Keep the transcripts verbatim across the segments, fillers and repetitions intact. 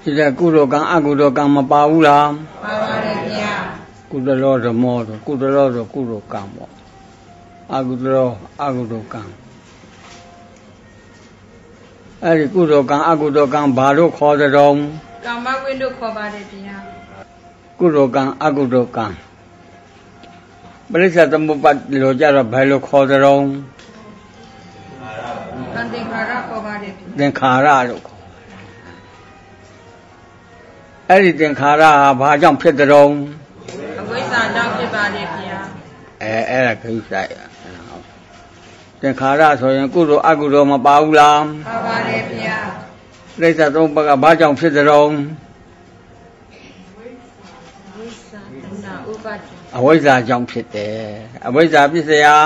ဒီတဲ့ကုသိုလ်ကံအကုသိုလ်ကံမပါဘူးလားပါပါတယ်ဗျာကုသလောဓမ္မောဆိုကုသလောဆိုကုသိုလ်ကံပေါ့အကုသလောအကုသိုလ်ကံအဲ့ဒီကုသိုလ်ကံအကုသိုလ်ကံဘာလို့ခေါ်ကြတော့ကာမဝိတို့ခေါ်ပါတယ်ဗျာကုသိုလ်ကံအကုသိုလ်ကံပရိစ္ဆေသမုပ္ပါဒ်လို့ကြတော့ဘယ်လိုခေါ်ကြတော့သင်္ခါရခေါ်ပါတယ်သင်္ခါရလို့ခေါ်အဲ့ဒီသင်္ခါရဟာဘာကြောင့်ဖြစ်ကြတော့အဝိဇ္ဇာကြောင့်ဖြစ်ပါတယ်ဗျာအဲအဲ့ဒါခိစ္စရသင်္ခါရဆိုရင်ကုသိုလ်အကုသိုလ်မပါဘူးလားပါပါတယ်ဗျာပရိစ္ဆေသမုပ္ပါဒ်ကဘာကြောင့်ဖြစ်ကြတော့အဝိဇ္ဇာကြောင့်ဖြစ်တယ်အဝိဇ္ဇာပြစ္ဆရာ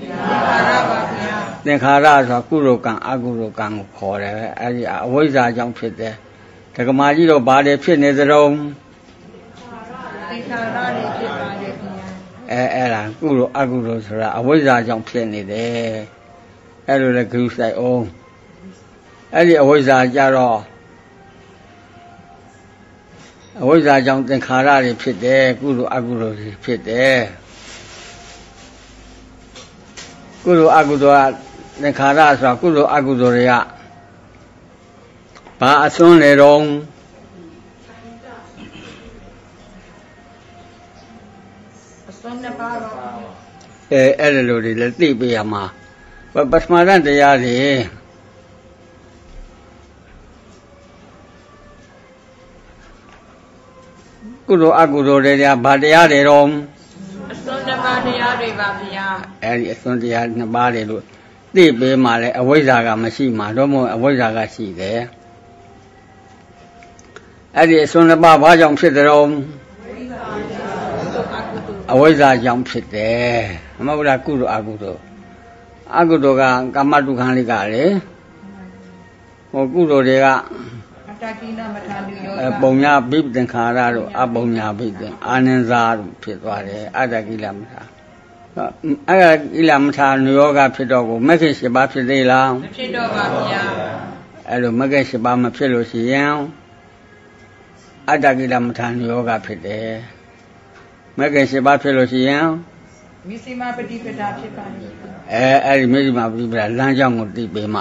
သင်္ခါရဆိုတာကုသိုလ်ကံအကုသိုလ်ကံကိုခေါ်တယ်ပဲအဲဒီအဝိဇ္ဇာကြောင့်ဖြစ်တယ်ဒကမာကြီးတို့ဘာတွေဖြစ်နေသတုံးသင်္ခါရတွေဖြစ်ပါတယ်ဗျာအဲအဲ့ဒါကုသိုလ်အကုသိုလ်ဆိုတာအဝိဇ္ဇာကြောင့်ဖြစ်နေတယ်အဲ့လိုလေဂရုစိုက်အောင်အဲ့ဒီအဝိဇ္ဇာကြတော့အဝိဇ္ဇာကြောင့်သင်္ခါရတွေဖြစ်တယ်ကုသိုလ်အကုသိုလ်တွေဖြစ်တယ်ကုသိုလ်အကုသိုလ်ကသင်္ခါရဆိုတာကုသိုလ်အကုသိုလ်တွေကဘာအစွန်းလေတော့အစွန်းနှစ်ပါးပါအဲအဲ့ဒီလိုတွေလည်းသိပေးရမှာပထမတန်တရားတွေကုသိုလ်အကုသိုလ်တွေကဘာတရားတွေတော့အစွန်းနှစ်ပါးတရားတွေပါဗျာအဲဒီအစွန်းတရားနှစ်ပါးတွေလို့သိပေးမှလည်းအဝိဇ္ဇာကမရှိမှတော့မဟုတ်အဝိဇ္ဇာကရှိတယ်အဲ့ဒီအစွန်းနှစ်ပါးဘာကြောင့်ဖြစ်တယ်တော့အဝိဇ္ဇာကြောင့်ဖြစ်တယ်မဟုတ်လားကုသိုလ်အကုသိုလ်အကုသိုလ်ကကာမတုခံလိကလေဟိုကုသိုလ်တွေကအတကိနမထာလူယောဂပုံညာဘိသင်္ခါရတို့အပုံညာဘိသင်အာနန္ဇာတို့ဖြစ်သွားတယ်အတ္တကိလမထာအဲ့ဒါကိလမထာနုယောဂဖြစ်တော့ကိုမဂ္ဂင်၈ပါးဖြစ်သေးလားမဖြစ်တော့ပါဗျာအဲ့လိုမဂ္ဂင်၈ပါးမဖြစ်လို့ရှိရင်အတ္တကိလမထာနုယောဂဖြစ်တယ်မဂ္ဂင်၈ပါးဖြစ်လို့ရှိရင်မစ္စည်းမပฏิပဒါဖြစ်ပါလိမ့်အဲအဲ့ဒီမစ္စည်းမပฏิပဒါလမ်းကြောင်းကိုသိပေးမှ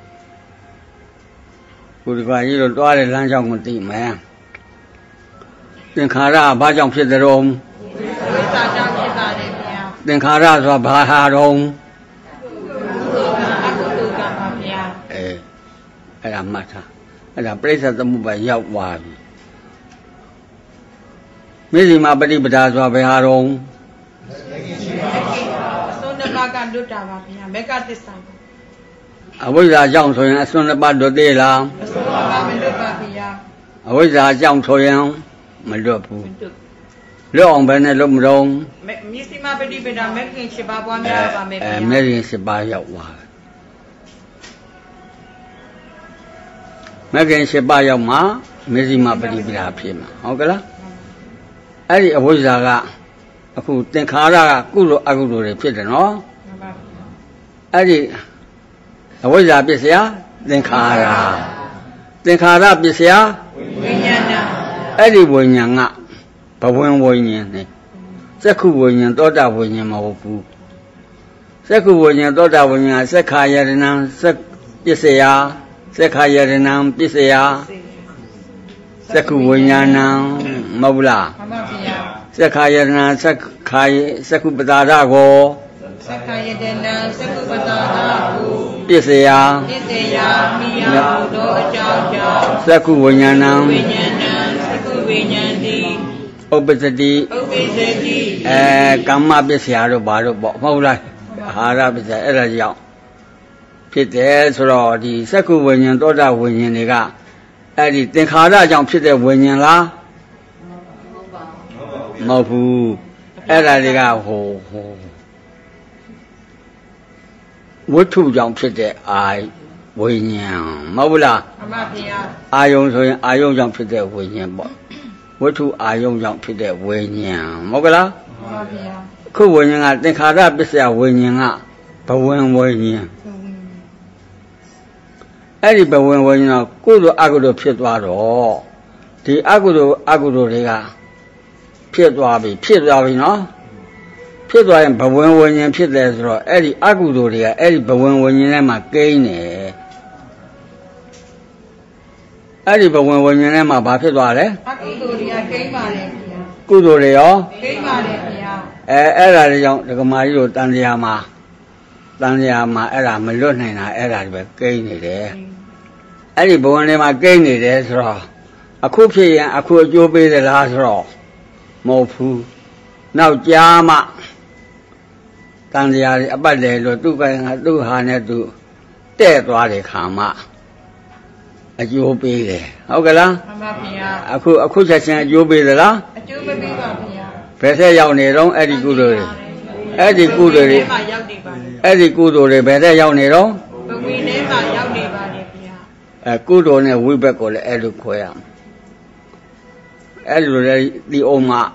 ကိုယ်ဒီပါကြီးတို့တွားတဲ့လမ်းကြောင်းကိုသိမယ်သင်္ခါရဘာကြောင့်ဖြစ်တဲ့တော့ဝိသကြောင့်ဖြစ်ပါတယ်ဗျာသင်္ခါရဆိုတာဘာဟာတော့အကုသိုလ်ကံပါဗျာအဲအဲ့ဒါမှတ်ထားအဲ့ဒါပြိဿသမုပ္ပါရောက်သွားပြီမစ္စည်းမပฏิပဒါဆိုတာဘယ်ဟာတော့အစွန်းနှစ်ပါးကလွတ်တာပါဗျာမေဃသစ္စာအဝိဇ္ဇာကြောင့်ဆိုရင်အစွန်းနှစ်ပါးလွတ်သေးလားအစွန်းနှစ်ပါးမလွတ်ပါဗျာအဝိဇ္ဇာကြောင့်ဆိုရင်မလွတ်ဘူးလွတ်အောင်ပဲနဲ့လွတ်မတော့မစ္စည်းမပฏิပဒါမဂ္ဂင်၈ပါးပွားများပါမယ်ဗျာအဲမဂ္ဂင်၈ပါးရောက်သွားတယ်မဂ္ဂင်၈ပါးရောက်မှမစ္စည်းမပฏิပဒါဖြစ်မှာဟုတ်ကလားအဲ့ဒီအဝိဇ္ဇာကအခုသင်္ခါရကကုသိုလ်အကုသိုလ်တွေဖြစ်တယ်နော်အဲ့ဒီအဝိဇ္ဇာပစ္စယသင်္ခါရသင်္ခါရပစ္စယဝိညာဏအဲ့ဒီဝိညာဉ်ကဘဝင်ဝိညာဉ်နဲ့သက္ခုဝိညာဉ်သောတာဝိညာဉ်မဟုတ်ဘူးသက္ခုဝိညာဉ်သောတာဝိညာဉ်သက္ခာယရဏံသက္ပစ္စယသက္ခာယရဏံပစ္စယသက္ခုဝိညာဏံမဟုတ်လားမှန်ပါဗျာသက္ခာယရဏံသက္ခာယသက္ခုပတာရကိုသက္ခာယတနာသက္ခုပတာရကိုပစ္စယပစ္စယမိယဘုဒ္ဓအကြောင်းကြောင့်သက္ခုဝိညာဏံဝိညာဏံသက္ခုဝိညာဏတိဥပ္ပစတိဥပ္ပစတိအဲကမ္မပစ္စယတို့ဘာလို့ပေါ့မဟုတ်လားအာဟာရပစ္စယအဲ့ဒါကြောင့်ဖြစ်တယ်ဆိုတော့ဒီသက္ခုဝိညာဉ်သောတာဝိညာဉ်တွေကအဲ့ဒီသင်္ခါရကြောင့်ဖြစ်တဲ့ဝိညာဉ်လားမဟုတ်ဘူးအဲ့ဒါတွေကဟိုဟိုဝတ္ထုကြောင့်ဖြစ်တဲ့အာဝိညာဉ်မဟုတ်လားမှန်ပါဗျာအာယုံဆိုရင်အာယုံကြောင့်ဖြစ်တဲ့ဝိညာဉ်ပေါ့ဝတ္ထုအာယုံကြောင့်ဖြစ်တဲ့ဝိညာဉ်မဟုတ်လားမှန်ပါဗျာခုဝိညာဉ်ကသင်္ခါရပစ္စယဝိညာဉ်ကဘဝင်ဝိညာဉ်အဲ့ဒီဘဝင်ဝိညာဉ်ကကုသိုလ်အကုသိုလ်ဖြစ်သွားတော့ဒီအကုသိုလ်အကုသိုလ်တွေကဖြစ်သွားပြီဖြစ်သွားပြီနော်ဖြစ်သွားရင်ဘဝင်ဝิญဉ်ဖြစ်တယ်ဆိုတော့အဲ့ဒီအကုသိုလ်တွေကအဲ့ဒီဘဝင်ဝิญဉ်ထဲမှာကိန်းနေအဲ့ဒီဘဝင်ဝิญဉ်ထဲမှာဘာဖြစ်သွားလဲအကုသိုလ်တွေကကိန်းပါတယ်ဗျာကုသိုလ်တွေရောကိန်းပါတယ်ဗျာအဲအဲ့ဒါတွေကြောင့်ဒကမာကြီးတို့တန်တရားမှာတန်တရားမှာအဲ့ဒါမလွတ်နိုင်တာအဲ့ဒါတွေပဲကိန်းနေတယ်အဲ့ဒီဘဝင်ထဲမှာကိန်းနေတယ်ဆိုတော့အခုဖြစ်ရင်အခုအကျိုးပေးသလားဆိုတော့မဟုတ်ဘူးနောက်ကြားမှတန်တရားတွေအပတ်တယ်လို့သူ့ကသူ့ဟာနဲ့သူတဲ့သွားတဲ့ခါမှအကျိုးပေးတယ်ဟုတ်ကလားမှန်ပါဗျာအခုအခုချက်ချင်းအကျိုးပေးသလားအကျိုးမပေးပါဗျာဘယ်ဆက်ရောက်နေတော့အဲ့ဒီကုသိုလ်တွေအဲ့ဒီကုသိုလ်တွေအဲ့ဒီကုသိုလ်တွေဘယ်ဆက်ရောက်နေတော့ဘဝင်းထဲမှာရောက်နေပါတယ်ဗျာအဲကုသိုလ်နဲ့ဝိဘက်ကိုလည်းအဲ့လိုခွဲရမယ်အဲ့လိုလေဒီအောင်မှာ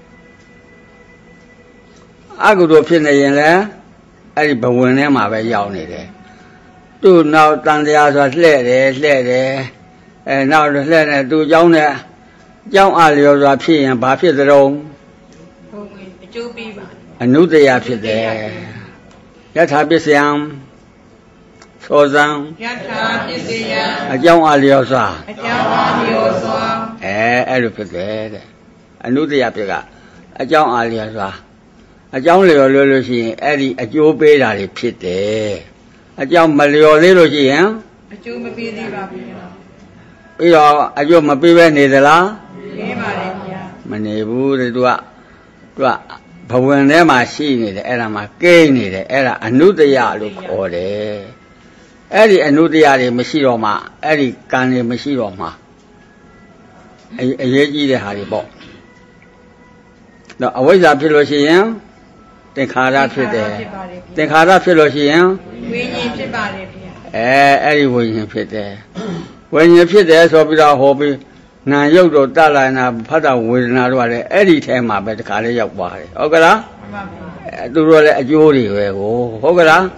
အကုသိုလ်ဖြစ်နေရင်လည်းအဲ့ဒီဘဝင်ထဲမှာပဲရောက်နေတယ်သူ့နောက်တန်တရားဆိုလှဲ့တယ်လှဲ့တယ်အဲနောက်လှဲ့တယ်သူ့เจ้าနဲ့เจ้าအလျော်စွာဖြစ်ရင်ဘာဖြစ်သလဲဟုတ်ကဲ့အကျိုးပေးပါအနုတ္တရာဖြစ်တယ်ယထာပစ္စယံသောဇံယထာပစ္စယံအကြောင်းအလျော်စွာအကြောင်းအလျော်စွာအဲအဲ့လိုဖြစ်တယ်တဲ့အနုတ္တရာဖြစ်ကအကြောင်းအလျော်စွာအကြောင်းလျော်လို့လို့ရှိရင်အဲ့ဒီအကျိုးပေးတာတွေဖြစ်တယ်အကြောင်းမလျော်သေးလို့ရှိရင်အကျိုးမပေးသေးပါဘူးပြီးတော့အကျိုးမပေးပဲနေသလားပေးပါလေဗျာမနေဘူးတဲ့သူကသူကဘဝင်ထဲမှာရှိနေတယ်အဲ့ဒါမှာကိန်းနေတယ်အဲ့ဒါအနုတ္တယလို့ခေါ်တယ်အဲ့ဒီအနုတ္တယတွေမရှိတော့မှအဲ့ဒီကံတွေမရှိတော့မှအရေးကြီးတဲ့ဟာတွေပေါ့တော့အဝိဇ္ဇာဖြစ်လို့ရှိရင်သင်္ခါရဖြစ်တယ်သင်္ခါရဖြစ်လို့ရှိရင်ဝိညာဉ်ဖြစ်ပါတယ်ဗျာအဲအဲ့ဒီဝိညာဉ်ဖြစ်တယ်ဝိညာဉ်ဖြစ်တယ်ဆိုပြီးတော့ဟောပြီးနာယုတ်တော့တလာနာဖတ်တာဝေဒနာတို့ကလည်းအဲ့ဒီထဲမှာပဲတခါလေးရောက်သွားတယ်ဟုတ်ကလားမှန်ပါဗျာအဲသူတို့လည်းအကျိုးတွေပဲကိုဟုတ်ကလား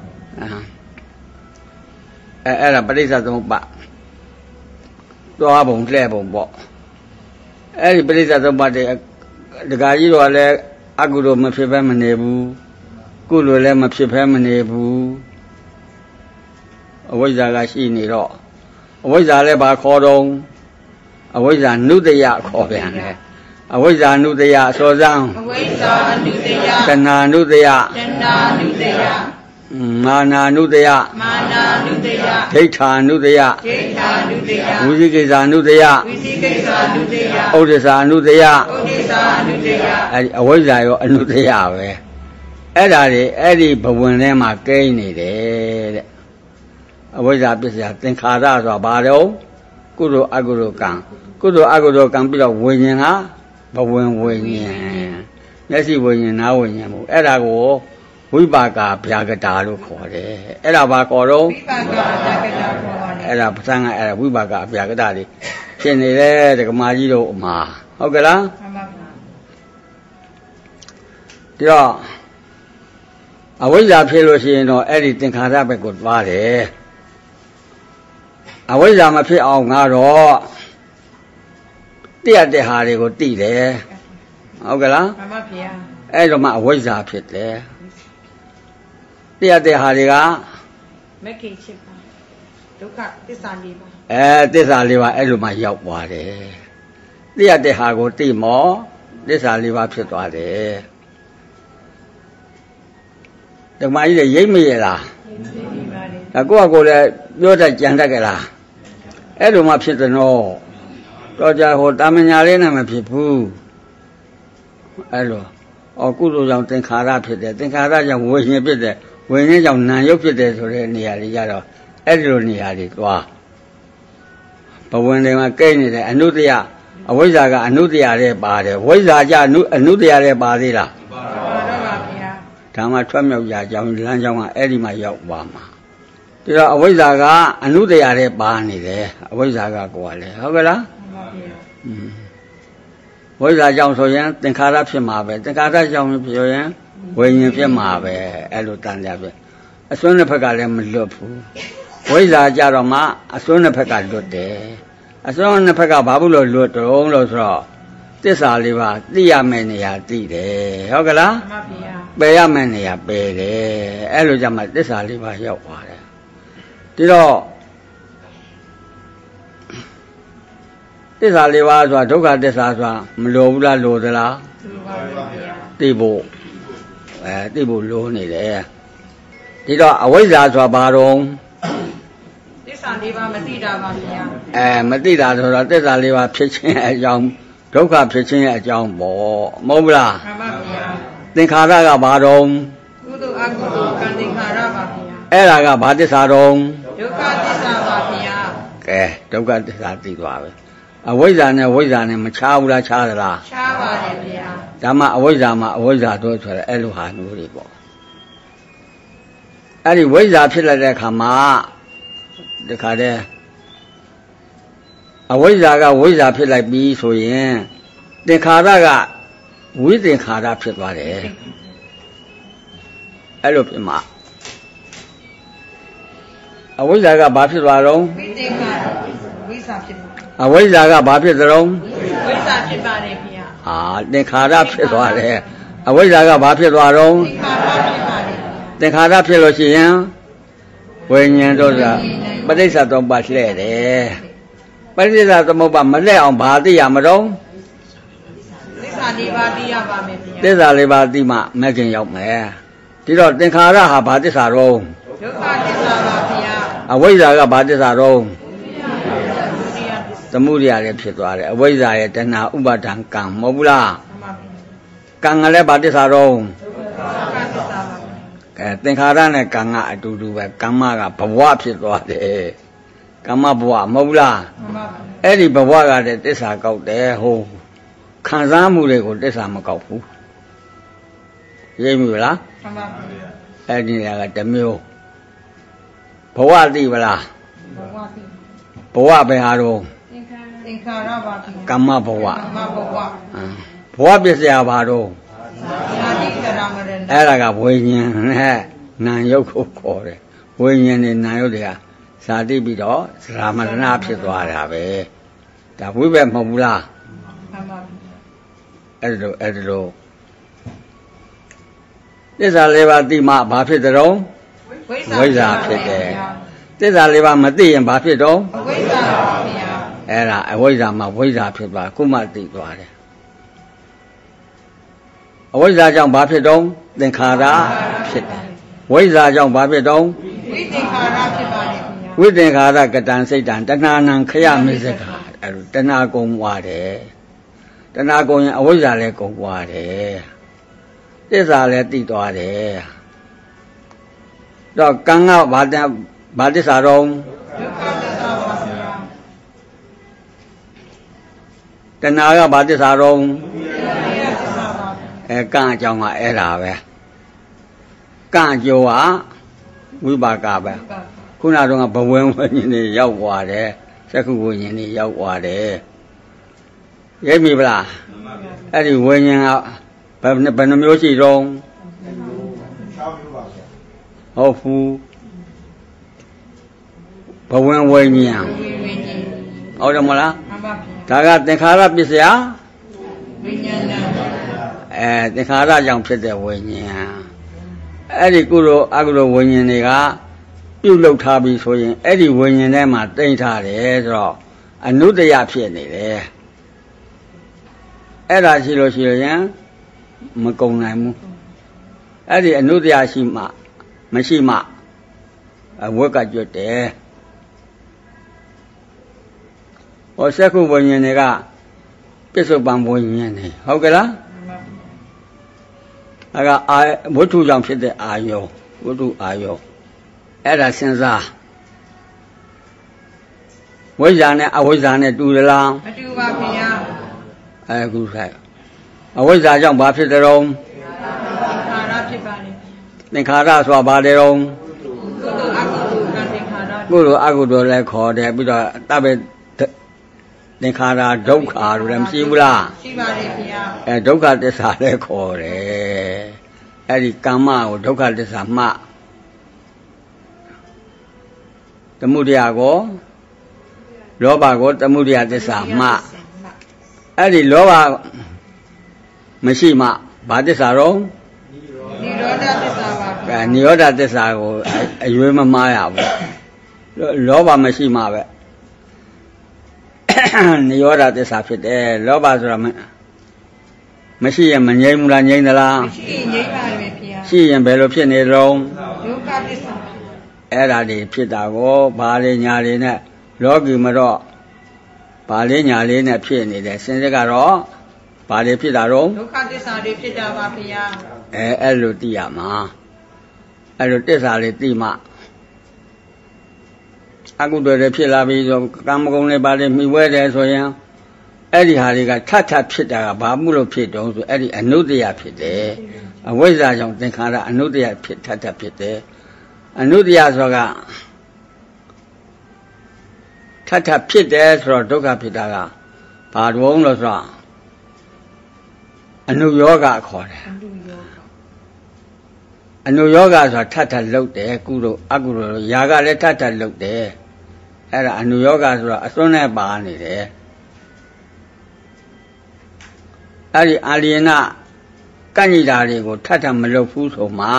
အဲအဲ့ဒါပရိစ္ဆေသမုပ္ပါသွားပုံလှဲ့ပုံပေါ့အဲ့ဒီပရိစ္ဆေသမုပ္ပါတဲ့ဒကာကြီးတို့ကလည်းအကုသိုလ်မဖြစ်ဘဲမနေဘူးကုသိုလ်လည်းမဖြစ်ဘဲမနေဘူးအဝိဇ္ဇာကရှိနေတော့အဝိဇ္ဇာလည်းဘာခေါ်တော့အဝိဇ္ဇာနုတ္တယခေါ်ပြန်တယ်အဝိဇ္ဇာနုတ္တယအစောစံအဝိဇ္ဇာနုတ္တယတဏှာနုတ္တယတဏှာနုတ္တယမာနာနုတ္တယမာနာနုတ္တယဒိဋ္ဌာနုတ္တယဒိဋ္ဌာနုတ္တယဝိသိကိစ္စနုတ္တယဝိသိကိစ္စနုတ္တယဥဒ္ဒစာနုတ္တယဥဒ္ဒစာနုတ္တယအဲဒီအဝိဇ္ဇာရောအနုတ္တယပဲအဲ့ဒါတွေအဲ့ဒီဘဝင်ထဲမှာကိန်းနေတယ်တဲ့အဝိဇ္ဇာပစ္စယသင်္ခါရဆိုတာဘာတော့ကုသိုလ်အကုသိုလ်ကံကုသိုလ်အကုသိုလ်ကံပြီးတော့ဝိညာဉ်ကဘဝင်ဝိညာဉ်မျက်စိဝိညာဉ်နားဝိညာဉ်မို့အဲ့ဒါကိုဝိပါကဗျာကတာလို့ခေါ်တယ်အဲ့ဒါဘာခေါ်တော့ဝိပါကဗျာကတာခေါ်ပါတယ်အဲ့ဒါပသံကအဲ့ဒါဝိပါကဗျာကတာတွေဖြစ်နေတဲ့ဒကမာကြီးတို့အမှာဟုတ်ကဲ့လားမှန်ပါဗျာဒီတော့အဝိဇ္ဇာဖြစ်လို့ရှိရင်တော့အဲ့ဒီသင်္ခါရဘက်ကိုသွားတယ်အဝိဇ္ဇာမဖြစ်အောင်ငါတော့တိရတဲ့ဟာတွေကိုတိတယ်ဟုတ်ကဲ့လားမှန်ပါဗျာအဲ့တော့မှအဝိဇ္ဇာဖြစ်တယ်တိရတဲ့ဟာတွေကမဂ္ဂင်ဖြစ်ပါဒုက္ခသစ္စာလေးပါအဲသစ္စာလေးပါအဲ့လိုမှရောက်သွားတယ်တိရတဲ့ဟာကိုတိမောသစ္စာလေးပါဖြစ်သွားတယ်ဓမ္မကြီးတွေရိပ်မရလားဒါကိုယ့်အကိုလည်းပြောတတ်ကြံတတ်ကြလားအဲ့လိုမှဖြစ်တယ်နော်တော့ကြဟိုတာမညာလေးနဲ့မဖြစ်ဘူးအဲ့လိုအော်ကုသိုလ်ကြောင့်သင်္ခါရဖြစ်တယ်သင်္ခါရကြောင့်ဝိညာဉ်ဖြစ်တယ်ဝိညာဉ်ကြောင့်နာယုတ်ဖြစ်တယ်ဆိုတဲ့နေရာလေးကြတော့အဲ့ဒီလိုနေရာလေးသွားဘဝင်တွေမှာကိန်းနေတယ်အနုတ္တယအဝိဇ္ဇာကအနုတ္တယတဲ့ပါတယ်ဝိဇ္ဇာကြအနုအနုတ္တယတဲ့ပါသေးလားပါတော့ပါဗျာဒါမှထွက်မြောက်ကြကြောင်းလမ်းကြောင်းကအဲ့ဒီမှာရောက်ပါမှာဒီတော့အဝိဇ္ဇာကအနုတ္တယတဲ့ပါနေတယ်အဝိဇ္ဇာကကိုယ်ကလည်းဟုတ်ကဲ့လားမှန်ပါဗျာอืมဝိဇ္ဇာကြောင့်ဆိုရင်သင်္ခါရဖြစ်မှာပဲသင်္ခါရကြောင့်ဖြစ်ရင်ဝိညာဉ်ဖြစ်မှာပဲအဲ့လိုတန်ကြပဲအစွန်းတစ်ဖက်ကလည်းမလွတ်ဘူးဝိဇ္ဇာကြတော့မှအစွန်းတစ်ဖက်ကလွတ်တယ်အစွမ်းနှစ်ဖက်ကဘာဘူးလို့လွတ်တုံးလို့ဆိုတော့သစ္စာလေးပါသိရမယ့်နေရာသိတယ်ဟုတ်ကလားမှန်ပါဗျာပယ်ရမယ့်နေရာပယ်တယ်အဲ့လိုကြမှာသစ္စာလေးပါရောက်သွားတယ်ဒီတော့သစ္စာလေးပါဆိုတာဒုက္ခသစ္စာဆိုတာမလိုဘူးလားလိုသလားလိုပါဗျာသိဖို့အဲသိဖို့လိုနေတယ်ဒီတော့အဝိဇ္ဇာဆိုတာဘာတော့သစ္စာလေးပါမသိတာပါဗျာအဲမသိတာဆိုတော့သစ္စာလေးပါဖြစ်ခြင်းအကြောင်းဒုက္ခဖြစ်ခြင်းရဲ့အကြောင်းပေါ့မဟုတ်ဘူးလားမှန်ပါဗျာသင်္ခါရကဘာတော့ကုသိုလ်အကုသိုလ်ကံသင်္ခါရပါဗျာအဲ့ဒါကဘာသစ္စာတော့ဒုက္ခသစ္စာပါဗျာကဲဒုက္ခသစ္စာသိသွားပြီအဝိဇ္ဇာနဲ့ဝိဇ္ဇာနဲ့မခြားဘူးလားခြားသလားခြားပါတယ်ဗျာဒါမှအဝိဇ္ဇာမှာအဝိဇ္ဇာတို့ဆိုရဲအဲ့လိုဟာမျိုးတွေပေါ့အဲ့ဒီဝိဇ္ဇာဖြစ်လိုက်တဲ့အခါမှာဒီခါတည်းအဝိဇ္ဇာကဝိဇ္ဇာဖြစ်လိုက်ပြီဆိုရင်သင်္ခါရကဝိသင်္ခါရဖြစ်သွားတယ်အဲ့လိုဖြစ်မှာအဝိဇ္ဇာကဘာဖြစ်သွားတော့ဝိသင်္ခါရဝိဇ္ဇာဖြစ်ပါအဝိဇ္ဇာကဘာဖြစ်သလဲဝိဇ္ဇာဖြစ်ပါတယ်ဗျာဟာသင်္ခါရဖြစ်သွားတယ်အဝိဇ္ဇာကဘာဖြစ်သွားတော့သင်္ခါရဖြစ်ပါတယ်သင်္ခါရဖြစ်လို့ရှိရင်ဝိညာဉ်တို့ကပဋိစ္စသမုပ္ပါလှဲ့တယ်ပဋိစ္စသမုပ္ပါမလှဲ့အောင်ဘာသိရမတော့သစ္စာလေးပါးသိရပါမယ်ဗျာသစ္စာလေးပါးသိမှမဂ်ခင်ရောက်မယ်ဒီတော့သင်္ခါရဟာဘာသစ္စာတော့ဒုက္ခသစ္စာပါဗျာအဝိဇ္ဇာကဘာသစ္စာတော့သမုဒယလည်းဖြစ်သွားတယ်အဝိဇ္ဇာရဲ့တဏှာဥပါဒံကံမဟုတ်ဘူးလားကံကလည်းဘာသစ္စာတော့အဲသင်္ခါရနဲ့ကံကအတူတူပဲကမ္မကဘဝဖြစ်သွားတယ်ကမ္မဘဝမဟုတ်ဘူးလားအဲ့ဒီဘဝကတည်းသစ္စာကောက်တယ်ဟိုခံစားမှုတွေကိုသစ္စာမကောက်ဘူးရိပ်ပြီလားမှန်ပါဗျာအဲ့ဒီကတမျိုးဘဝသိပလားဘဝသိဘဝပဲဟာတော့သင်္ခါရပါဗျာကမ္မဘဝကမ္မဘဝဘဝပစ္စယဘာတော့နာတိကရမရဏအဲ့ဒါကဝိညာဉ်နဲ့နာယုတ်ကိုခေါ်တယ်ဝိညာဉ်နဲ့နာယုတ်တွေကဇာတိပြီးတော့ဇရာမရဏဖြစ်သွားတာပဲဒါဝိဘက်မဟုတ်ဘူးလားမှန်ပါအဲ့ဒါအဲ့ဒါလို့သစ္စာလေးပါးသိမှဘာဖြစ်တဲ့တော့ဝိဇ္ဇာဖြစ်တယ်သစ္စာလေးပါးမသိရင်ဘာဖြစ်တော့အဝိဇ္ဇာပါဗျာအဲ့ဒါအဝိဇ္ဇာမှာဝိဇ္ဇာဖြစ်သွားခုမှသိသွားတယ်အဝိဇ္ဇာကြောင့်ဘာဖြစ်တော့သင်္ခါရဖြစ်တယ်ဝိဇ္ဇာကြောင့်ဘာဖြစ်တော့ဝိသင်္ခါရဖြစ်ပါတယ်ခင်ဗျာဝိသင်္ခါရကတံစိတ်တံတဏှာနံခရမိစကအဲ့လိုတဏှာကုံွားတယ်တဏှာကုံရင်အဝိဇ္ဇာလည်းကုံွားတယ်သစ္စာလည်းသိသွားတယ်တော့ကံကဘာတဘာသစ္စာတော့ဒုက္ခသစ္စာပါဗျာတဏှာကဘာသစ္စာတော့အဲကံအကြောင်းကအဲ့ဒါပဲကံအကျိုးကဝိပါကပဲခုနကတော့ဘဝဝိညာဉ်တွေရောက်သွားတယ်သက္ခုဝိညာဉ်တွေရောက်သွားတယ်ရိပ်မိဗလားအဲ့ဒီဝိညာဉ်ကဘယ်ဘယ်နှမျိုးရှိတော့ဟုတ်ဘူးဘဝဝိညာဉ်ဟုတ်တယ်မလားဒါကသင်္ခါရပစ္စယဝိညာဏအဲသင်္ခါရကြောင့်ဖြစ်တဲ့ဝိညာဉ်အဲ့ဒီကုသိုလ်အကုသိုလ်ဝိညာဉ်တွေကပြုတ်လောက်ထားပြီဆိုရင်အဲ့ဒီဝိညာဉ်ထဲမှာတိမ့်ထားတယ်ဆိုတော့အနုတ္တယဖြစ်နေတယ်အဲ့ဒါရှိလို့ရှိရင်မကုံနိုင်ဘူးအဲ့ဒီအနုတ္တယရှိမှမရှိမှအဝတ်ကကျွတ်တယ်ဟောစက္ခုဝိညာဉ်တွေကပစ္စုပန်ဝိညာဉ်တွေဟုတ်ကဲ့လားအဲ့ကအာဝတ္ထုကြောင့်ဖြစ်တဲ့အာယောဝတ္ထုအာယောအဲ့ဒါစဉ်းစားဝိဇ္ဇာနဲ့အဝိဇ္ဇာနဲ့တူသလားမတူပါခင်ဗျာအဲခုဆိုင်အဝိဇ္ဇာကြောင့်ဘာဖြစ်တဲ့တော့သင်္ခါရဖြစ်ပါလေသင်္ခါရဆိုတာဘာတဲ့တော့ကုသိုလ်အကုသိုလ်ကသင်္ခါရကုသိုလ်အကုသိုလ်လည်းခေါ်တယ်ပြီးတော့တပ္ပေသင်္ခါရဒုက္ခလို့လည်းမရှိဘူးလားရှိပါတယ်ခင်ဗျာအဲဒုက္ခသစ္စာလည်းခေါ်တယ်အဲ့ဒီကမ္မကိုဒုက္ခသစ္စာမှသမုဒယကိုလောဘကိုသမုဒယသစ္စာမှအဲ့ဒီလောဘမရှိမှဘာသစ္စာတော့နိရောဓသစ္စာပါဗျာနိရောဓသစ္စာကိုအရွေးမမှားရဘူးလောဘမရှိမှပဲနိရောဓသစ္စာဖြစ်တယ်လောဘဆိုတာမရှိရင်မငြိမ်းဘူးလားငြိမ်းသလားမရှိရင်ငြိမ်းပါပဲဗျာရှိရင်ဘယ်လိုဖြစ်နေတော့ဒုက္ခသစ္စာအဲ့ဒါတွေဖြစ်တာကိုဘာလေးညာလေးနဲ့လောကီမတော့ဘာလေးညာလေးနဲ့ဖြစ်နေတယ်စင်စစ်ကတော့ဘာလေးဖြစ်တာတော့ဒုက္ခသစ္စာတွေဖြစ်တာပါဗျာအဲအဲ့လိုသိရမှာအဲ့လိုသစ္စာလေးသိမှအကုသိုလ်တွေဖြစ်လာပြီးဆိုကာမဂုဏ်တွေဘာလေးမှီဝဲတယ်ဆိုရင်အဲ့ဒီဟာတွေကထပ်ထပ်ဖြစ်တာကဘာမှုလို့ဖြစ်တုံးဆိုအဲ့ဒီအနုတ္တယဖြစ်တယ်အဝိဇ္ဇာကြောင့်သင်္ခါရအနုတ္တယဖြစ်ထပ်ထပ်ဖြစ်တယ်အနုတ္တယဆိုတာကထပ်ထပ်ဖြစ်တယ်ဆိုတော့ဒုက္ခဖြစ်တာကဘာတုံးလို့ဆိုတော့အနုယောဂခေါ်တယ်အနုယောဂဆိုတာထပ်ထပ်လှုပ်တယ်ကုသိုလ်အကုသိုလ်ຢာကလည်းထပ်ထပ်လှုပ်တယ်အဲ့ဒါအနုယောဂဆိုတော့အစွန်းနဲ့ပါနေတယ်အဲ့ဒီအာလျနာကန့်ညီတာတွေကိုထပ်ထပ်မလှုပ်ဘူးဆိုမှ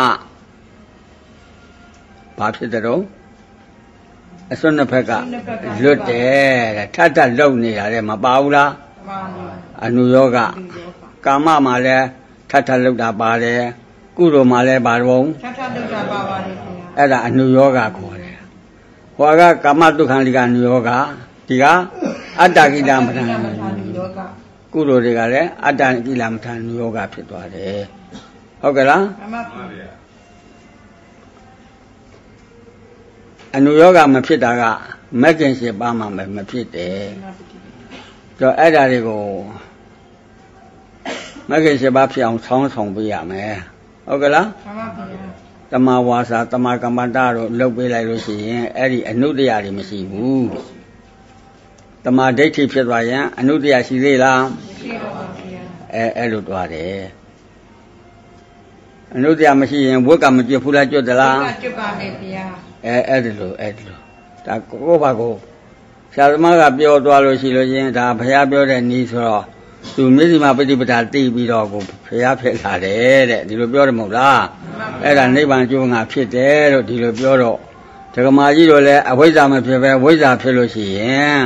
ဘာဖြစ်တဲ့တော့အစွန်းတစ်ဖက်ကလွတ်တယ်တဲ့ထပ်ထပ်လှုပ်နေတာလည်းမပါဘူးလားအနုယောဂကာမမှာလည်းထပ်ထပ်လှုပ်တာပါတယ်ကုသိုလ်မှာလည်းပါတော့ထပ်ထပ်လှုပ်တာပါပါတယ်ခင်ဗျာအဲ့ဒါအနုယောဂခေါ်တယ်ဟောကကာမတုခန္တိကအနုယောဂဒီကအတ္တကိလမထန်ကုသိုလ်တွေကလည်းအတ္တကိလမထန်အနုယောဂဖြစ်သွားတယ်ဟုတ်ကဲ့လားမှန်ပါဗျာအနုယောဂမဖြစ်တာကမဂ္ဂင်၈ပါးမှမဖြစ်တယ်တော့အဲ့ဒါတွေကိုမဂ္ဂင်၈ပါးဖြစ်အောင်ဆောင်းဆောင်ပေးရမယ်ဟုတ်ကဲ့လားမှန်ပါဗျာတမဝါစာတမကမ္မန္တတို့လုပ်ပေးလိုက်လို့ရှိရင်အဲ့ဒီအနုတ္တယတွေမရှိဘူးတမဒိဋ္ဌိဖြစ်သွားရင်အနုတ္တယရှိသေးလားမရှိပါဘူးဗျာအဲအဲ့လိုတွားတယ်အနုတ္တယမရှိရင်ဝိကမကျွတ်ဘူးလားကျွတ်သလားဝိကကျွတ်ပါမယ်ဗျာအဲအဲ့ဒီလိုအဲ့ဒီလိုဒါကိုယ့်ဘာကိုဆရာသမားကပြောသွားလို့ရှိလို့ချင်းဒါဘုရားပြောတဲ့နည်းဆိုတော့သူမျက်စိမှာပฏิပဒါသိပြီးတော့ကိုဘုရားဖြစ်လာတယ်တဲ့ဒီလိုပြောတယ်မဟုတ်လားအဲ့ဒါနိဗ္ဗာန်ကျိုးငါဖြစ်တယ်လို့ဒီလိုပြောတော့ဒကမာကြီးတို့လည်းအဝိဇ္ဇာမဖြစ်ပဲဝိဇ္ဇာဖြစ်လို့ရှိရင်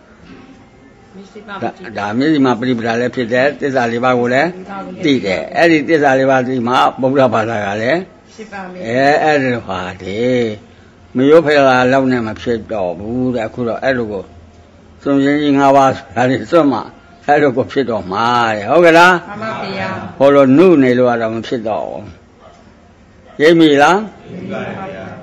ဒါမျက်စိမှာပฏิပဒါလည်းဖြစ်တယ်သစ္စာလေးပါးကိုလည်းသိတယ်အဲ့ဒီသစ္စာလေးပါးသိမှဗုဒ္ဓဘာသာကလည်းဖြစ်ပါမယ်အဲအဲ့ဒီဟာဒီမယုတ်ဖယ်လာလောက်နဲ့မဖြစ်တော့ဘူးတဲ့အခုတော့အဲ့လိုကိုစုံရင်းကြီး၅ပါးဒါတွေစွတ်မှအဲ့လိုကိုဖြစ်တော့မှာတဲ့ဟုတ်ကဲ့လားမှန်ပါဗျာဟောလို့နုနေလို့ကတော့မဖြစ်တော့ဘူးရိပ်မိလားရိပ်ပါဗျာ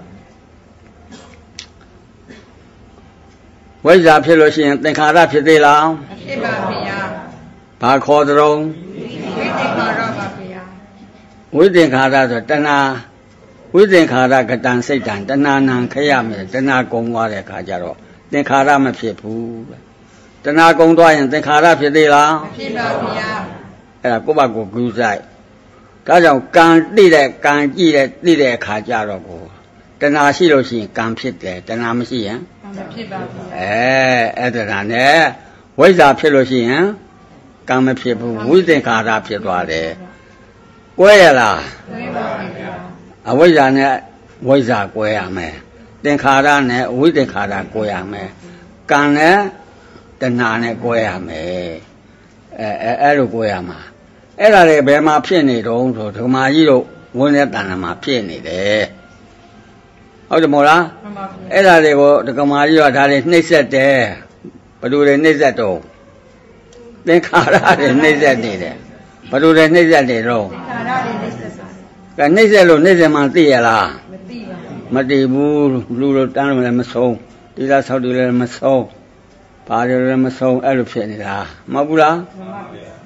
ဝိဇ္ဇာဖြစ်လို့ရှိရင်သင်္ခါရဖြစ်သေးလားမဖြစ်ပါဗျာဘာခေါ်တုံးဝိသင်္ခါရပါဗျာဝိသင်္ခါရဆိုတဏှာဝိသင်္ခါရကတံစိတ်တံတဏှာနံခရမယ်တဏှာကုံသွားတဲ့အခါကျတော့သင်္ခါရမဖြစ်ဘူးတဏှာကုံသွားရင်သင်္ခါရဖြစ်သေးလားမဖြစ်ပါဗျာအဲ့ဒါကိုယ့်ဘကိုကူးဆိုင်ဒါကြောင့်ကံသိတဲ့ကံကြည့်တဲ့သိတဲ့အခါကျတော့ကိုတဏှာရှိလို့ရှိရင်ကံဖြစ်တယ်တဏှာမရှိရင်မဖြစ်ပါဘူးအဲအဲ့ဒါနဲ့ဝိဇ္ဇာဖြစ်လို့ရှိရင်ကံမဖြစ်ဘူးဝိသင်္ခါရဖြစ်သွားတယ်ကွဲရလားကွဲပါဗျာအဝိဇ္ဇာနဲ့ဝိဇ္ဇာကွဲရမယ်သင်္ခါရနဲ့ဝိသင်္ခါရကွဲရမယ်ကံနဲ့တဏှာနဲ့ကွဲရမယ်အဲအဲအဲ့လိုကွဲရမှာအဲ့ဒါတွေဘယ်မှာဖြစ်နေတုံးဆိုဒကမာကြီးတို့ဝိနည်းတဏ္ဍာမှာဖြစ်နေတယ်ဟုတ်တယ်မို့လားမှန်ပါဗျာအဲ့ဒါတွေကိုဒကမာကြီးကဒါတွေနှိမ့်ဆက်တယ်ဘယ်လိုတွေနှိမ့်ဆက်တော့သင်္ခါရတွေနှိမ့်ဆက်နေတယ်ဘယ်လိုတွေနှိမ့်ဆက်နေတော့သင်္ခါရတွေနှိမ့်ဆက်ပါကဲနှိမ့်ဆက်လို့နှိမ့်ဆက်မှသိရလားမသိပါဘူးမသိဘူးလူလိုတန်းလို့လည်းမဆုံးဒီလားဆောက်တယ်လည်းမဆုံးဘာတွေလည်းမဆုံးအဲ့လိုဖြစ်နေတာမဟုတ်ဘူးလားမှန်ပါဗျာ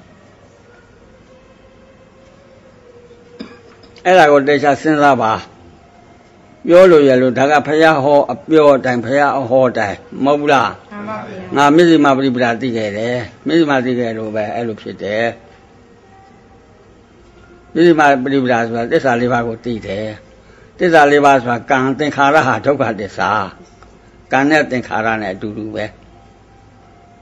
အဲ့ဒါကိုတေချာစဉ်းစားပါပြောလို့ရလို့ဒါကဖယားဟောအပြောအတိုင်းဖယားအဟောတိုင်းမဟုတ်ဘူးလားမှန်ပါဗျာငါမျက်စိမှာပရိပဒါသိခဲ့တယ်မျက်စိမှာသိခဲ့လို့ပဲအဲ့လိုဖြစ်တယ်မျက်စိမှာပရိပဒါဆိုတာသစ္စာလေးပါးကိုသိတယ်သစ္စာလေးပါးဆိုတာကံသင်္ခါရဟာဒုက္ခသစ္စာကံနဲ့သင်္ခါရနဲ့အတူတူပဲ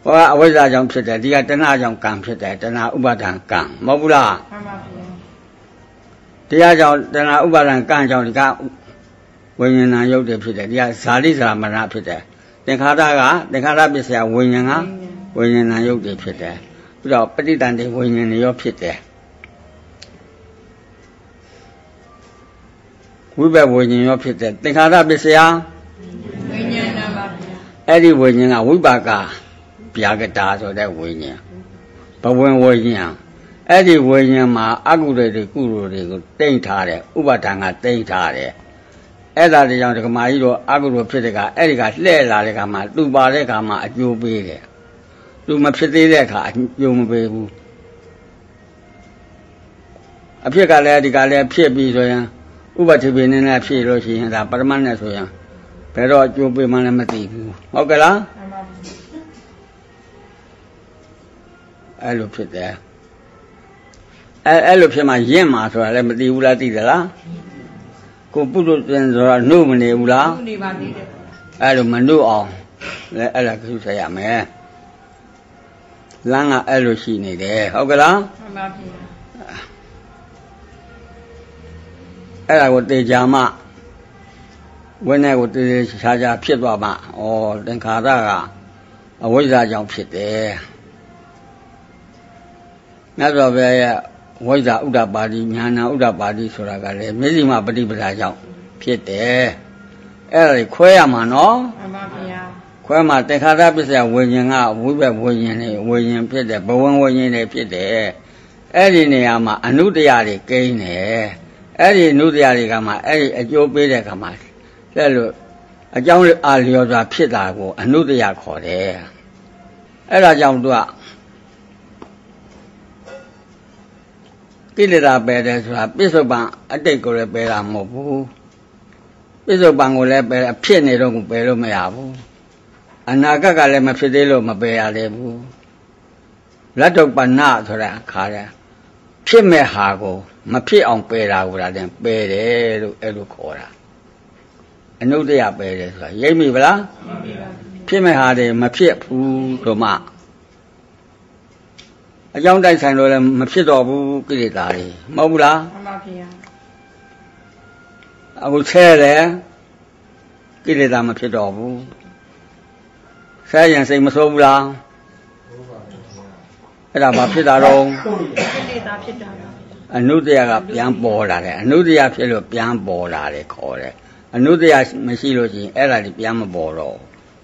ဟောအဝိဇ္ဇာကြောင့်ဖြစ်တယ်ဒီကတဏှာကြောင့်ကံဖြစ်တယ်တဏှာဥပါဒံကံမဟုတ်ဘူးလားမှန်ပါဗျာတရားကြောင့်တဏှာဥပါဒံကံကြောင့်ဒီကဝိညာဏယုတ်တယ်ဖြစ်တယ်ဒီကဇာတိဇာမရဖြစ်တယ်သင်္ခါရကသင်္ခါရပစ္စယဝိညာဉ်ကဝိညာဏယုတ်တယ်ဖြစ်တယ်ပြီးတော့ပဋိတန်တိဝိညာဉ်ရောဖြစ်တယ်ဝိဘဝိညာဉ်ရောဖြစ်တယ်သင်္ခါရပစ္စယဝိညာဏပါဗျာအဲ့ဒီဝိညာဉ်ကဝိပါကဗျာကတာဆိုတဲ့ဝိညာဉ်ဘဝင်ဝိညာဉ်အဲ့ဒီဝိညာဉ်မှာအကုသိုလ်တွေကုသိုလ်တွေကိုတိမ့်ထားတယ်ဥပါဒံကတိမ့်ထားတယ်အဲ့ဒါတွေကြောင့်ဒကမာကြီးတို့အကုသိုလ်ဖြစ်တဲ့ကအဲ့ဒီကလှဲ့လာတဲ့ကမှာသူပါတဲ့ကမှာအကျိုးပေးတယ်သူမဖြစ်သေးတဲ့အခါအကျိုးမပေးဘူးအဖြစ်ကလည်းဒီကလည်းဖြစ်ပြီးဆိုရင်ဥပတိပိနေနဲ့ဖြစ်လို့ရှိရင်ဒါပရမတ်နဲ့ဆိုရင်ဘယ်တော့အကျိုးပေးမှလည်းမသိဘူးဟုတ်ကဲ့လားအဲ့လိုဖြစ်တယ်အဲ့အဲ့လိုဖြစ်မှရင့်မှာဆိုတာလည်းမသိဘူးလားသိသလားကိုပုထုဇဉ်ဆိုတာနှုတ်မနေဘူးလားနှုတ်နေပါသေးတယ်အဲ့လိုမနှုတ်အောင်လည်းအဲ့ဒါကုသရမယ်လမ်းကအဲ့လိုရှိနေတယ်ဟုတ်ကဲ့လားမှန်ပါဗျာအဲ့ဒါကိုတေချာမှဝိနည်းကိုတေချာချာဖြစ်သွားမှဩသင်္ခါရကအဝိဇ္ဇာကြောင့်ဖြစ်တယ်မြတ်စွာဘုရားရဲ့ဝိဇ္ဇာဥဒ္ဒပါတိဉာဏဥဒ္ဒပါတိဆိုတာကလည်းမျက်စိမှပฏิပဒါကြောင့်ဖြစ်တယ်အဲ့ဒါကိုခွဲရမှာနော်မှန်ပါဗျာခွဲမှာသင်္ခါရပစ္စယဝိညာဉ်ကဝိဘဝိညာဉ်နဲ့ဝိညာဉ်ဖြစ်တယ်ဘဝဝိညာဉ်တွေဖြစ်တယ်အဲ့ဒီနေရာမှာအနုတ္တရာတွေကိန်းတယ်အဲ့ဒီအနုတ္တရာတွေကမှအဲ့ဒီအကျိုးပေးတဲ့ခါမှာလက်လို့အကြောင်းအားလျော်စွာဖြစ်တာကိုအနုတ္တရာခေါ်တယ်အဲ့ဒါကြောင့်သူကကိလေသာပယ်တယ်ဆိုတာပြစ္ဆုတ်ပံအတိတ်ကိုလည်းပယ်တာမဟုတ်ဘူးပြစ္ဆုတ်ပံကိုလည်းပယ်အဖြစ်နေတော့ကိုပယ်လို့မရဘူးအနာဂတ်ကလည်းမဖြစ်သေးလို့မပယ်ရသေးဘူးလတ္တုပ္ပဏဆိုတာခါတယ်ဖြစ်မဲ့ဟာကိုမဖြစ်အောင်ပယ်တာကိုလည်းပယ်တယ်လို့အဲ့လိုခေါ်တာအနုတ္တရပယ်တယ်ဆိုတာရိပ်မိဗလားမှန်ပါဗျာဖြစ်မဲ့ဟာတွေမဖြစ်ဘူးဆိုမှအကြောင်းတိုက်ဆိုင်လို့လည်းမဖြစ်တော့ဘူးကိလေသာတွေမဟုတ်ဘူးလားမှန်ပါဗျာအခုဆဲတယ်ကိလေသာမဖြစ်တော့ဘူးဆဲရင်စိတ်မဆိုးဘူးလားအဲ့ဒါဘာဖြစ်တာတော့ကိလေသာဖြစ်တာပါအနုတ္တရကပြန်ပေါ်လာတယ်အနုတ္တရဖြစ်လို့ပြန်ပေါ်လာတယ်ခေါ်တယ်အနုတ္တရမရှိလို့ရှိရင်အဲ့ဒါကြီးပြန်မပေါ်တော့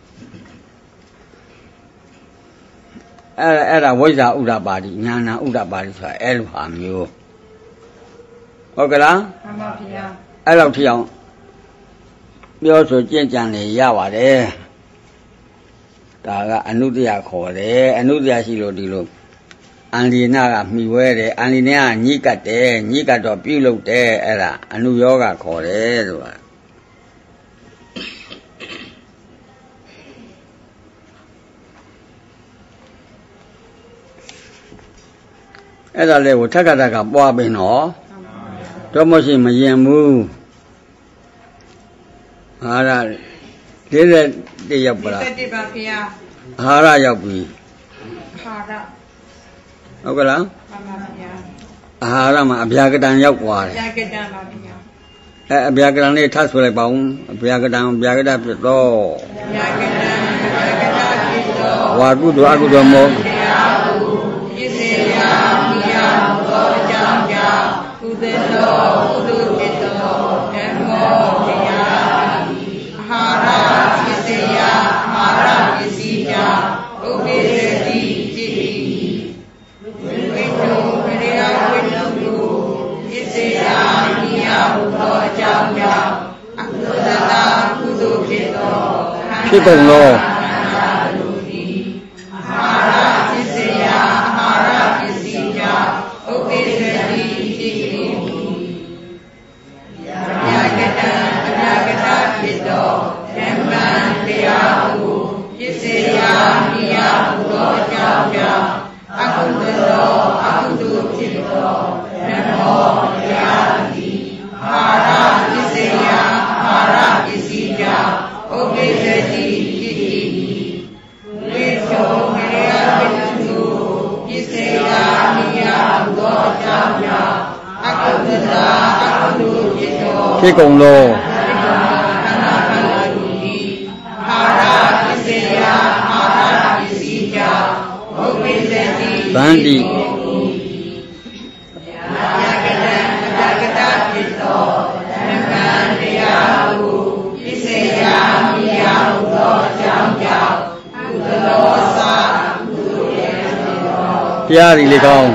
အဲ့အဲ့ဒါဝိဇ္ဇာဥဒ္ဒပါတိဉာဏဥဒ္ဒပါတိဆိုတာအဲ့လိုဟာမျိုးဟုတ်ကလားမှန်ပါဗျာအဲ့လောက်ထိအောင်ပြောဆိုကြင်ကြံနေရပါတယ်ဒါကအနုတ္တရခေါ်တယ်အနုတ္တရရှိလို့ဒီလိုအန္လိနာကမှီဝဲတယ်အန္လိနာကညှိကတ်တယ်ညှိကတ်တော့ပြုတ်လုပ်တယ်အဲ့ဒါအနုယောဂခေါ်တယ်ဆိုတာအဲ့ဒါလေးကိုထက်ကထက်ကပွားပင်တော့တော့မရှိမရင်ဘူးအာရလေးတဲ့တည့်ရောက်ပါလားလေးတဲ့ပါဗျာအာရရောက်ပြီအာရဟုတ်ကလားမှန်ပါဗျာအာရမှာအဗျာကတံရောက်သွားတယ်အဗျာကတံပါဗျာအဲအဗျာကတံလေးထပ်ဆိုလိုက်ပါဦးအဗျာကတံအဗျာကတဖြစ်တော့အဗျာကတံအဗျာကတဖြစ်တော့ဝါကုသိုလ်အကုသိုလ်မောကုသလောကုသိုလ်ဖြစ်သောဓမ္မောတရားအာဟာရပစ္စယအာဟာရပစ္စည်းကြောင့်ဥပ္ပေသတိจิตတိဝိဝိတုဝိရိယဝိတုကိုပစ္စယနိယဟုသောအကြောင်းကြောင့်အကုသလကုသိုလ်ဖြစ်သောဖြစ်တော်လောအာဟာရပစ္စယအာဟာရပစ္စည်းကြောင့်ဥပ္ပေသတိဖြစ်သောဓမ္မတရားကိုပစ္စယနိယဟုသောအကြောင်းကြောင့်အကုသိုလ်သောအကုသိုလ်ဖြစ်သောဓမ္မောတရားသည်အာဟာရပစ္စယအာဟာရပစ္စည်းကြောင့်ဥပ္ပေသတိဖြစ်၏ဖြစ်ကုန်လို့ဗန္တိတရားဒီလေကောင်း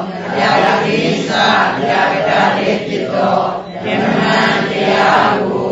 တရားကို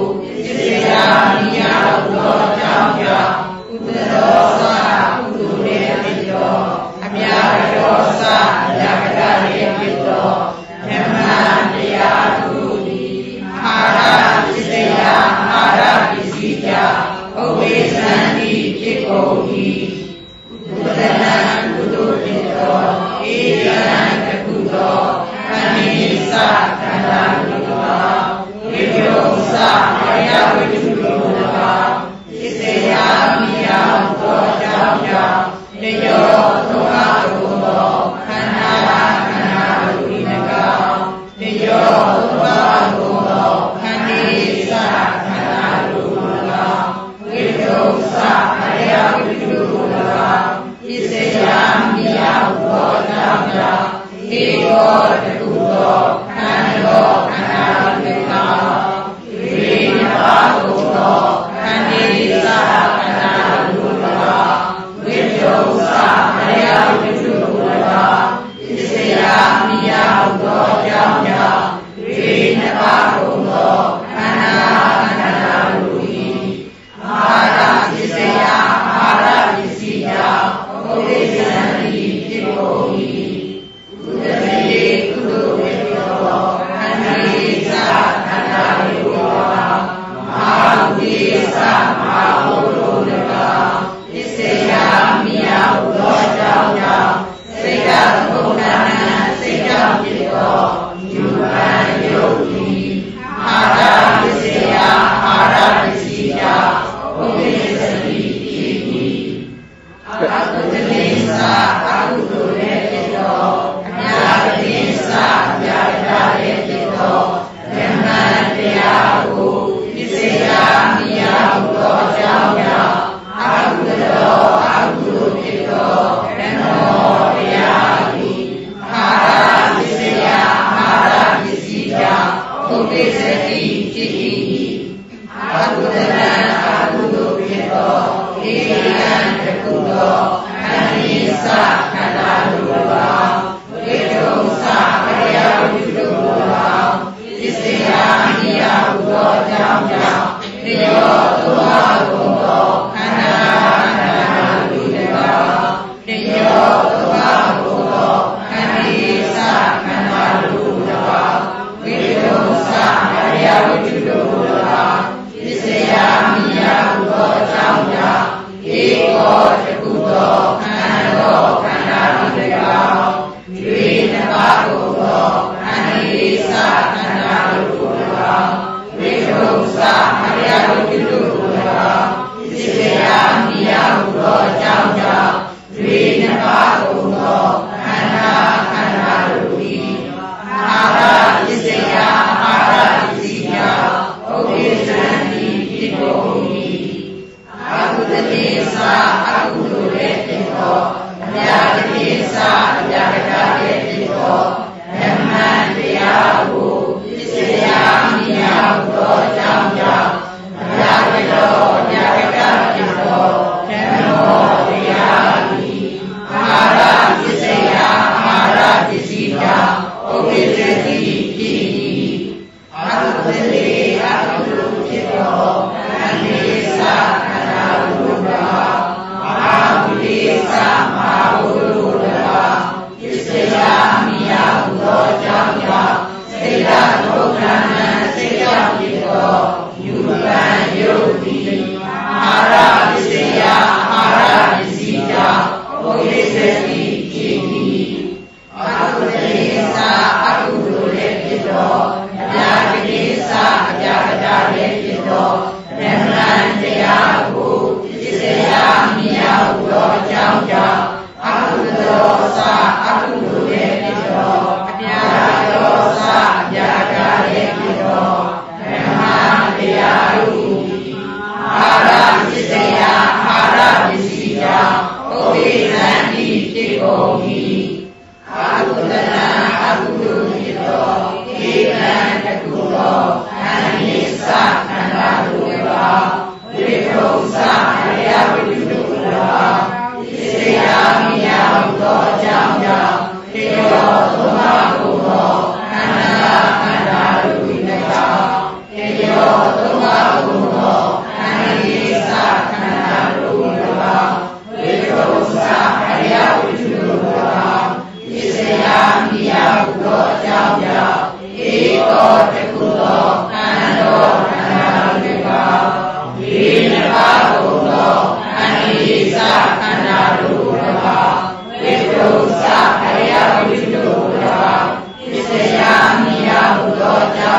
ခန္ဓာလူတကာဝိတုံစမယဝိတုလူတကာပစ္စယမိယသောကြောင့်ကြောင့်တယောသုံးပါးကိုသောခန္ဓာခန္ဓာလူတကာတယောသုံးပါးကိုသောခန္ဒီစခန္ဓာလူတကာဝိတုံစမယဝိတုလူတကာပစ္စယမိယသောကြောင့်ကြောင့်ဧကောတကုသောခန္ဓာခန္ဓာလူတကာဝိနပါကိုသောခန္ဒီစခန္ဓာလူတကာဝိတုံစမယဝိတုလူတကာပစ္စယမိယသောကြောင့်ကြောင့်ဝိနပါကိုသောခန္ဓာခန္ဓာလူ၏အာဟာရပစ္စယအာဟာရပစ္စည်းကြောင့်ဘုရားဉာဏ်၏ဖြစ်ကုန်၏ကုသတိကုသိုလ်ဝိတောခန္ဓာ၏စခန္ဓာဝိတောမဟာဝိသမဟာဘုရောတကာပစ္စယမိယသောကြောင့်ကြောင့်စိတ်ဓာတ်ဘုံနာစိတ်ကြောင့်ဖြစ်သောယူပန်ယုတ်၏အာဟာရပစ္စယအာဟာရပစ္စည်းကြောင့်ဘုရားသတိဖြစ်၏အကုသတိစအကုသိုလ်လည်းဖြစ်သောအမြတ်တိစအမြတ်လည်းဖြစ်သောဓမ္မတရားကိုပစ္စယမိယသောကြောင့်ကြောင့်အကုသိုလ်အကုသိုလ်ဖြစ်သောဓမ္မောတရားသည်အာဟာရပစ္စယအာဟာရပစ္စည်းကြောင့်ဘုရားသတိဖြစ်၏အကုသလံအကုသိုလ်ဖြစ်သောဧကံတကုသောခန္ဒီစခန္ဓာလူတကာဝိတုံစမယဝိတုလူတကာပစ္စယမိယသောကြောင့်ကြောင့်တယောသုံးပါးကိုသောခန္ဓာခန္ဓာလူတကာတယောသုံးပါးကိုသောခန္ဒီစခန္ဓာလူတကာဝိတုံစမယဝိတုလူတကာပစ္စယမိယသောကြောင့်ကြောင့်ဧကောတကုသောခန္ဓာခန္ဓာလူတကာဝိနပါကိုသောခန္ဒီစခန္ဓာလူတကာဝိတုံစမယဝိတုလူတကာပစ္စယမိယသောကြောင့်ကြောင့်ဝိနပါကိုသောခန္ဓာခန္ဓာလူ၏အာဟာရပစ္စယအာဟာရပစ္စည်းကြောင့်ဘုရားသတိဖြစ်ကုန်၏အကုသတိစအကုသိုလ်လည်းဖြစ်သောအမြတ်တိစအမြတ်တရားလည်းဖြစ်သောဓမ္မတရားကိုပစ္စယမိယသောကြောင့်ကြောင့်အမြတ်တော်အမြတ်တရားဖြစ်သောဓမ္မောတရားသည်အာဟာရပစ္စယအာဟာရပစ္စည်းကြောင့်ဘုရားသတိဖြစ်၏အကုသတိအကုသိုလ်ဖြစ်သောခန္ဒီစခန္ဓာလူတကာမဟာဝိသမဟာဘုရောတကာပစ္စယမိယသောကြောင့်ကြောင့်စိတ်ဓာတ်ဘုံနာစိတ်ကြောင့်ဖြစ်သောယူပန်ယုတ်သည်အာဟာရပစ္စယအာဟာရပစ္စည်းကြောင့်ဘုရားသတိဖြစ်၏အကုသတိစအကုသိုလ်လည်းဖြစ်သောအမြတ်တိစအမြတ်တရားလည်းဖြစ်သောဓမ္မတရားကိုပစ္စယမိယသောကြောင့်ကြောင့်အကုသိုလ်စအကုသိုလ်လည်းဖြစ်သောအမြတ်တော်စအမြတ်တရားလည်းဖြစ်သောဓမ္မတရားကိုအာဟာရပစ္စယအာဟာရပစ္စည်းကြောင့်ဘုရားသတိဖြစ်ကုန်၏အကုသလံအကုသိုလ်ဖြစ်သောဧကံတကုသောခန္ဒီစခန္ဓာလူတကာဝိတုံစမယဝိတုလူတကာပစ္စယမိယသောကြောင့်ကြောင့်တယောသုံးပါးကိုသောခန္ဓာခန္ဓာလူတကာတယောသုံးပါး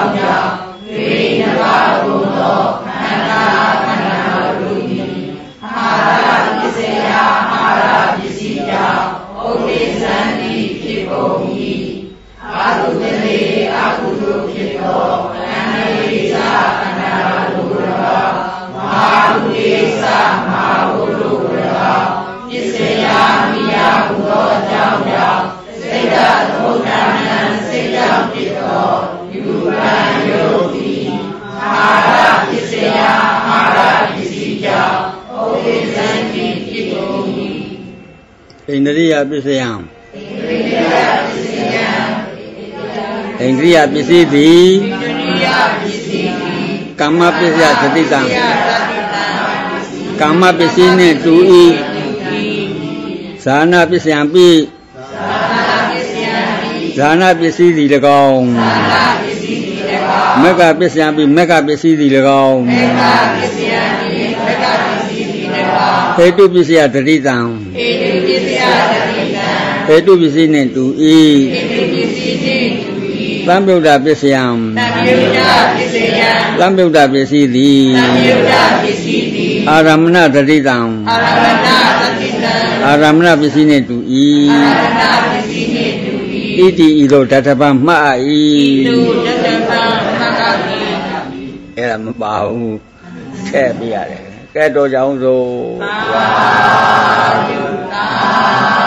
ကြောင့်တွေနှစ်ပါးကုန်သောခန္ဓာခန္ဓာတို့သည်အာဟာရပစ္စယအာဟာရပစ္စည်းကြောင့်ဥဒိသံတိဖြစ်ကုန်၏အာဟုတလေအာဟုတုဖြစ်သောခန္ဓာရိသခန္ဓာတို့ရောမဟာဟုတိသမဟာဟုတုရောပစ္စယမိယဟုသောအကြောင်းကြောင့်စိတ်ဓာတ်သမုဋ္ဌာနံစိတ်ကြောင့်ဖြစ်သောယူပံယုတ်တိအာဟာရပစ္စယအာဟာရပစ္စည်းကြောင့်ဥဒိသံတိဖြစ်ကုန်၏ဣန္ဒြိယပစ္စယံဣန္ဒြိယပစ္စယံဣန္ဒြိယပစ္စည်းသည်ဣန္ဒြိယပစ္စည်းသည်ကာမပစ္စယသတိတံကာမပစ္စည်းနှင့်တူ၏ဇာနာပစ္စယံပိဇာနာပစ္စယံပိဇာနာပစ္စည်းသည်၎င်းဇာနာပစ္စည်းသည်၎င်းမက္ခပစ္စယံပိမက္ခပစ္စည်းသည်၎င်းမက္ခပစ္စယံပိမက္ခပစ္စည်းသည်၎င်းဟေတုပစ္စယသတိတံဟေတုပစ္စယသတိတံဟေတုပစ္စည်းနှင့်တူ၏ဟေတုပစ္စည်းနှင့်တူ၏သံယုတ်တပစ္စယံသံယုတ်တပစ္စယံသံယုတ်တပစ္စည်းသည်သံယုတ်တပစ္စည်းသည်အာရမဏသတိတံအာရမဏသတိတံအာရမဏပစ္စည်းနှင့်တူ၏အာရမဏပစ္စည်းနှင့်တူ၏ဣတိဤသို့တထပမှတ်ဣ၏တုတထပမှတ်၏အဲ့ဒါမပါဘူးထည့်ပြရတယ်ကဲတော့ကြောင်းစို့သာဓုသာ